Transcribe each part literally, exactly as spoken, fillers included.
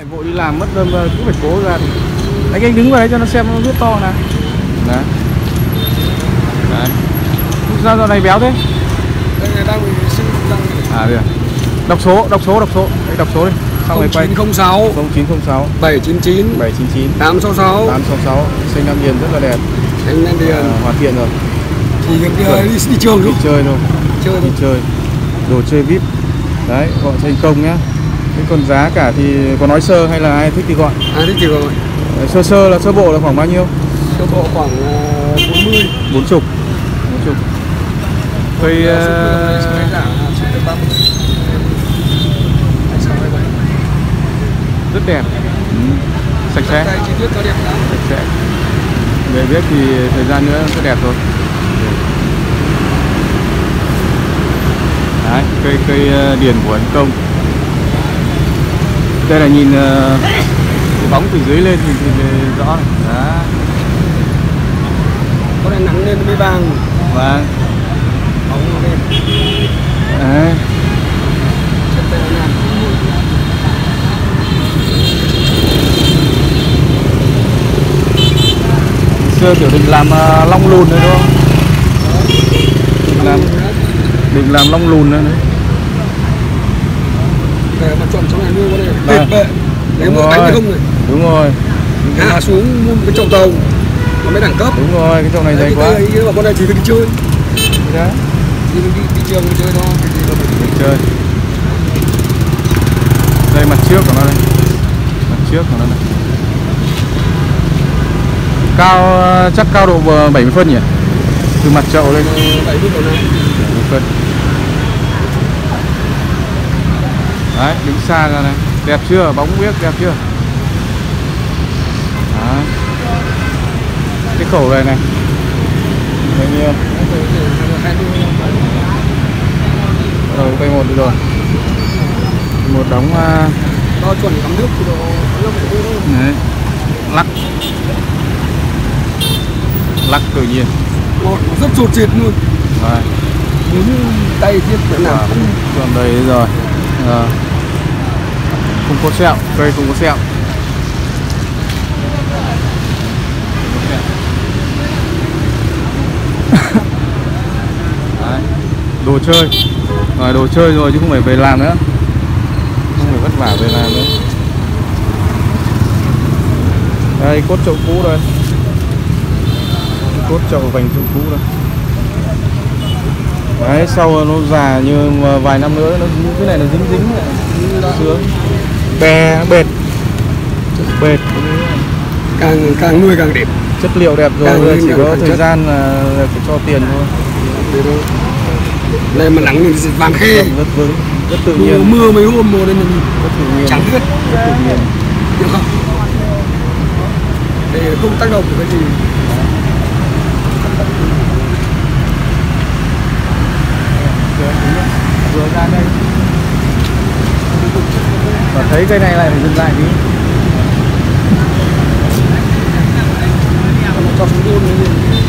vội đi làm mất đâm cứ phải cố ra. Anh anh đứng vào đấy cho nó xem nó rất to nè. Đấy. Đấy. Sao giờ này béo thế? Đây người đang bị sinh răng. À đây à. Đọc số, đọc số, đọc số. Đấy, đọc số đi. Xong rồi quay. không chín không sáu không chín không sáu bảy chín chín bảy chín chín tám sáu sáu tám sáu sáu. Xanh Nam Điền rất là đẹp. Anh Nam Điền. À, hoàn thiện rồi. Chỉ được đi, đi, đi trường đi chơi thôi. Chơi đi thôi. chơi. Đồ chơi vê i pê. Đấy, gọi thành công nhá. Cái còn giá cả thì có nói sơ hay là ai thích thì gọi? Ai thích thì gọi. Sơ sơ là sơ bộ là khoảng bao nhiêu? Sơ bộ khoảng bốn mươi. bốn chục. bốn chục. Cây rất đẹp. Ừ. Sạch sẽ. Chi tiết có đẹp lắm. Sạch sẽ. Về viết thì thời gian nữa sẽ đẹp thôi. Đấy, cây cây điền của Ấn Công. Đây là nhìn uh, cái bóng từ dưới lên thì, thì, thì rõ này. Đó. Có này nắng lên mới vàng. Vâng. Bóng lên. Đấy. Xưa kiểu định làm uh, long lùn nữa đúng không? Định làm, định làm long lùn nữa đấy. Để mà chọn chỗ này nuôi con này tuyệt vời. Nếu mà đánh không này. Đúng rồi. Hạ xuống mua một cái chậu tàu nó mới đẳng cấp. Đúng rồi, cái chậu này dày quá. Nhưng mà con này chỉ phải đi chơi. Đấy. Đi, đi, đi trường đi chơi thôi. Đi chơi. Đây mặt trước của nó đây. Mặt trước của nó này. Cao chắc cao độ bảy mươi phân nhỉ? Từ mặt chậu lên bảy mươi phân. Đấy, đứng xa ra này. Đẹp chưa? Bóng biếc đẹp chưa? Đó. Cái khẩu này này bao nhiêu? Rồi quay một đi rồi. Một đóng đo chuẩn cắm nước thì độ năm bảy mươi thôi. Đấy. Lắc. Lắc tự nhiên. Nó rất sột sệt luôn. Rồi. Nhún tay thiết nữa nào. Còn đây rồi. À. Không có sẹo, cây không có sẹo. Đấy. Đồ chơi. Rồi đồ chơi rồi chứ không phải về làm nữa. Không phải vất vả về làm nữa. Đây cốt chậu cũ đây. Cốt chậu vành chậu cũ đây. Đấy, sau nó già như vài năm nữa nó cái này nó dính dính lại sướng. Bè nó bệt. Bệt. Càng càng nuôi càng đẹp. Chất liệu đẹp rồi, chỉ có thời chất. gian là phải cho tiền thôi. Đây mà nắng thì vàng khê. Rất vững, rất tự nhiên. Mưa mấy hôm mùa đây là rất tự nhiên. Trắng hết. Rất tự nhiên. Được không? Để không tác động cái gì. Vừa ra đây và thấy cây này lại phải dừng lại tí. Cho xuống luôn đấy.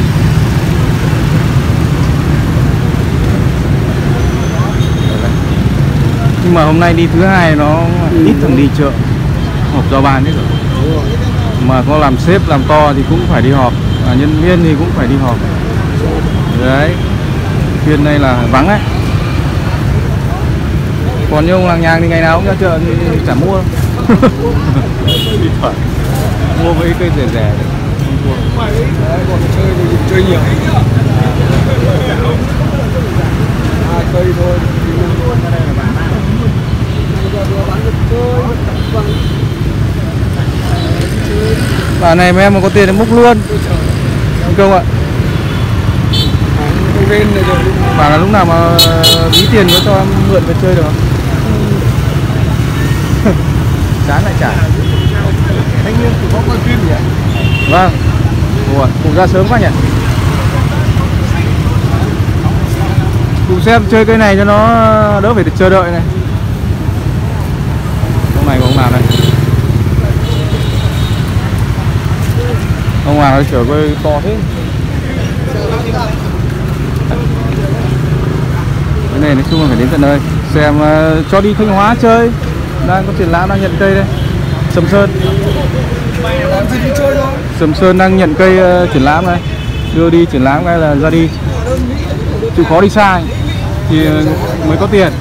Nhưng mà hôm nay đi thứ hai nó ừ. ít thằng đi chợ họp giao ban hết rồi. Mà có làm sếp làm to thì cũng phải đi họp, à, nhân viên thì cũng phải đi họp. Đấy, phiên này là vắng ấy. Còn như ông làng nhàng thì ngày nào cũng ra chợ thì chả mua. Đi thoải mua mấy cây rẻ rẻ đấy. Đấy, còn chơi thì chơi nhiều. Hai cây thôi. Bà này mấy em mà có tiền thì múc luôn. Không ạ? Bà là lúc nào mà ví tiền có cho em mượn về chơi được không? Chán lại trả. Thanh niên thì có coi phim nhỉ? Vâng. Ủa, cùng ra sớm quá nhỉ? Cùng xem chơi cây này cho nó đỡ phải chờ đợi này. Ông này của ông nào này? Ông nào nó chở cây to thế? Cái này nói chung là phải đến tận nơi xem uh, cho đi Thanh Hóa chơi. Đang có triển lãm đang nhận cây đây. Sầm Sơn. Làm gì đi chơi thôi. Sầm Sơn đang nhận cây uh, triển lãm này, đưa đi triển lãm cái là ra đi, chịu khó đi sai thì uh, mới có tiền.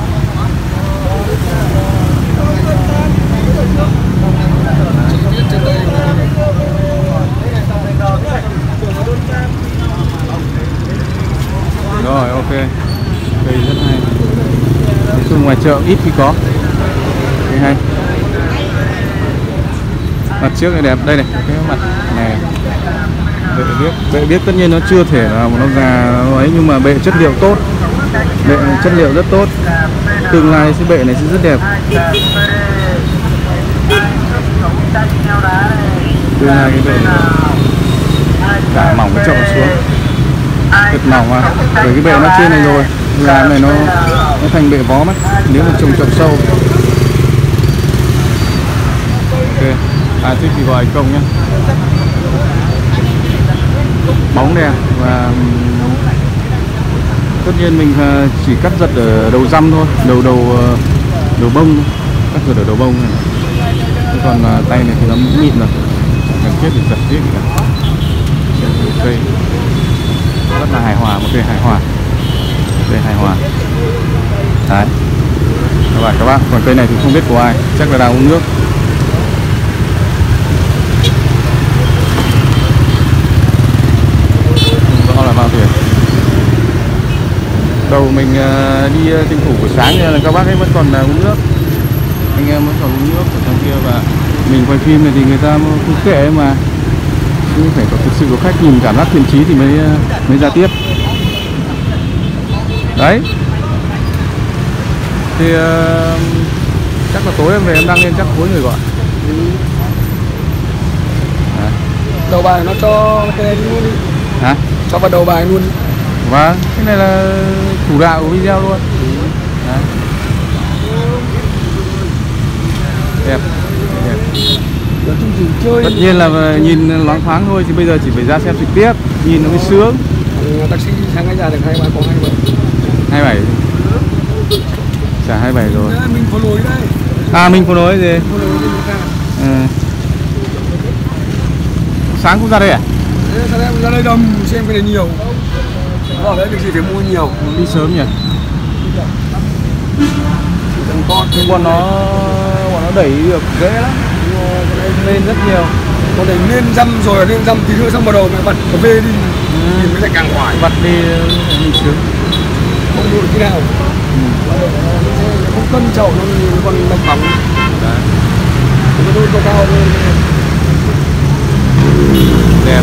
Rồi, ok, cây rất hay. Nói chung ngoài chợ ít khi có cây hay. Mặt trước này đẹp, đây này, cái mặt này bệ biết, bệ biết tất nhiên nó chưa thể là nó già nó ấy, nhưng mà bệ chất liệu tốt, bệ chất liệu rất tốt, tương lai cái bệ này sẽ rất đẹp, tương lai cái bệ này cả mỏng cái chậu xuống, thật mỏng mà, bởi cái bệ nó trên này rồi, làm này nó nó thành bệ vó mất, nếu mà trồng chậu sâu. Ok. À, thích thì gọi công nhé. Bóng đèn và tất nhiên mình chỉ cắt giật ở đầu răm thôi, đầu đầu đầu bông, cắt giật ở đầu bông này. Chứ còn tay này thì nó mịn rồi, chẳng cần thiết thì giật tiếp gì cả. Cây rất là hài hòa, một cây hài hòa, cây hài hòa. Đấy, các bạn các bạn, còn cây này thì không biết của ai, chắc là đang uống nước. Là bao tiền đầu mình uh, đi uh, tranh thủ buổi sáng nên là các bác ấy vẫn còn uh, uống nước, anh em vẫn còn uống nước ở trong kia, và mình quay phim này thì người ta cũng kệ mà, nhưng phải có thực sự có khách nhìn cảm giác thiện chí thì mới uh, mới ra tiếp. Đấy thì uh, chắc là tối em về em đăng lên, chắc cuối người gọi. Đấy. Đầu bài nó cho cái này luôn đi. Hả? Cho vào đầu bài luôn. Vâng, cái này là chủ đạo của video luôn. Đấy. Đẹp, đẹp. Chơi. Tất nhiên là nhìn loáng thoáng thôi, thì bây giờ chỉ phải ra xem trực tiếp, nhìn nó mới sướng. Taxi sang cái nhà được hai ba có hai bảy. hai bảy. Trả hai bảy rồi. Đấy, mình có lối đây. À, mình có lối gì? Có lối đi ừ. Sáng cũng ra đây à? Đấy, em ra đây đầm xem cái này nhiều. Ở đấy việc gì phải mua nhiều. Đi sớm nhỉ? Con bọn nó bọn nó đẩy được dễ lắm, lên rất nhiều. Con này lên dăm rồi, lên dăm tí nữa xong bắt đầu mẹ bật cà phê đi, ừ. Nhìn mới lại càng hoài. Bật đi mình sướng. Không được khi nào. Ừ. Không cân chậu nó còn đập bóng. Đấy. Nó đôi cao cao lên. Đẹp.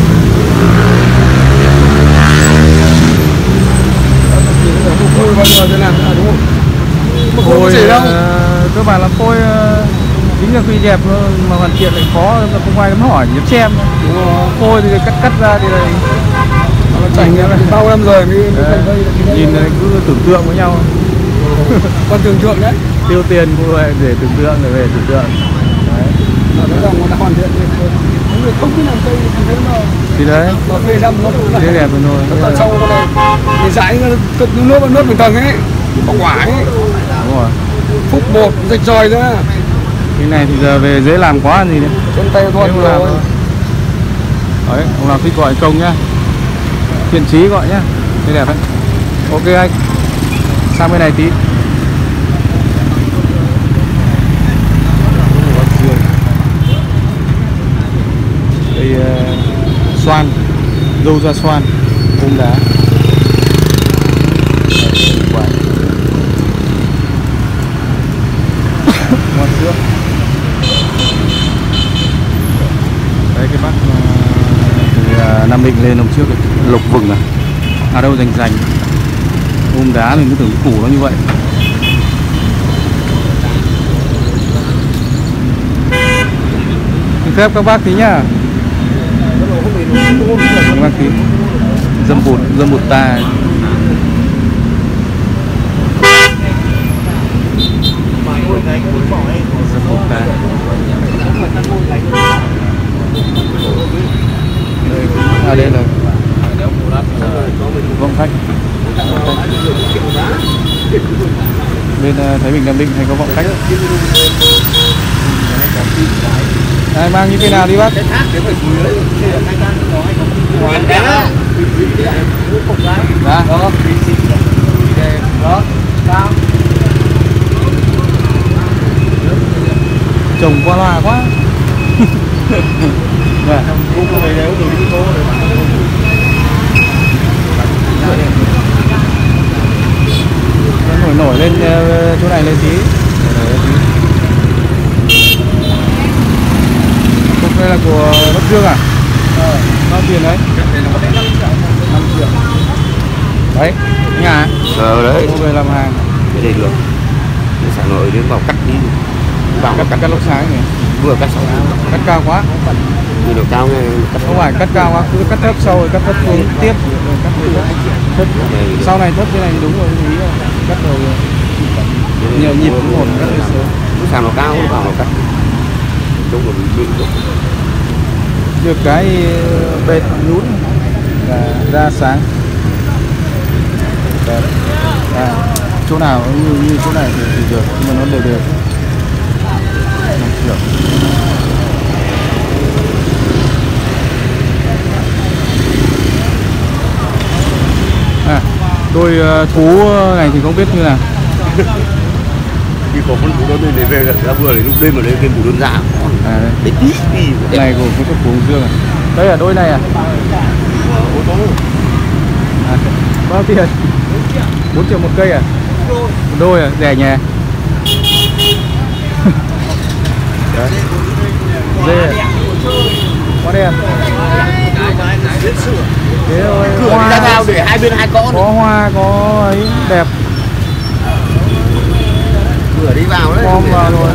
Phôi bao giờ thế làm à, đúng không? Mà phôi có gì đâu. Cơ bản là phôi chính là khi đẹp mà hoàn thiện lại khó, không ai dám hỏi, dám xem. Phôi thì cắt cắt ra thì là nó chảnh ra bao năm rồi mới thành đây. Nhìn cứ tưởng tượng với nhau. Còn tưởng tượng đấy. Tiêu tiền mua để tưởng tượng rồi về tưởng tượng. Đấy. Ở cái dòng nó đã hoàn thiện rồi. Không được không biết làm cây thì thế mà. Thì đấy. Nó phê răm nó cũng là thế đẹp rồi thôi. Nó sau con này cái dãi nó cực nước nó nước một tầng ấy. Có quả ấy. Đúng rồi. Phúc bột rạch ròi ra. Cái này thì giờ về dễ làm quá gì đấy. Chân tay thôi rồi. Đấy, ông nào thích gọi công nhá. Thiện chí gọi nhá. Thế đẹp đấy. Ok anh. Sang bên này tí. Đây uh, xoan, dâu da xoan, ôm đá. Ngon chưa? Đấy cái bác từ uh, Nam Định lên hôm trước rồi. Lộc vừng à? À đâu rành rành. Ôm đá mình cứ tưởng cái củ nó như vậy. Phép các bác tí nhá. Các bác tí. Dâm bụt, dâm bụt ta. Dâm bụt ta. À đây là vọng khách. Bên Thái Bình Nam Định hay có vọng khách. Đây, mang như thế nào đi bác? cái thác để phải dưới đấy hai con nó hay không hoàn đẹp á Dạ. đó đó cao Trồng qua loa quá. Dạ. cũng có về đấy rồi đi cô rồi Nó nổi nổi lên ờ, chỗ này lên tí. Cục đây là của Bắc Dương à? ờ Bao tiền đấy? đây là có đến năm triệu Đấy, nhà Ờ đấy, mua về làm hàng. cái này được. Để xả nội đến vào cắt đi. Vào Cắt cắt cắt lốc sáng nhỉ? vừa cắt xong Cắt cao quá. như độ cao nghe cắt Không phải cắt cao quá, cứ cắt thấp sâu rồi cắt thấp xuống tiếp. Rồi cắt thấp. Thấp. Sau này thấp thế này đúng rồi, ý là cắt đầu rồi. Nhiều nhịp cũng ổn, cắt từ sớm. lúc sao nó cao lúc vào nó cắt. Đúng rồi bị bị Được cái bệt nhún là ra sáng. Đấy. À, chỗ nào như, như chỗ này thì, thì được, nhưng mà nó đều đều. năm triệu. À, đôi uh, thú này thì không biết như nào. đi có con bú đơn này về là vừa lúc đêm mà lên cái bú đơn giá À đây. đấy tí đi Cái này của của của Dương à? Đây là đôi này à? ô tô À, bao tiền? bốn triệu một cây à? Một đôi à? Rẻ nhè. Đấy. Dê à? Quá đen. Thế thôi. cửa đi ra vào để hai bên hai con Có hoa, có ấy đẹp. cửa đi vào đấy Gom vào rồi.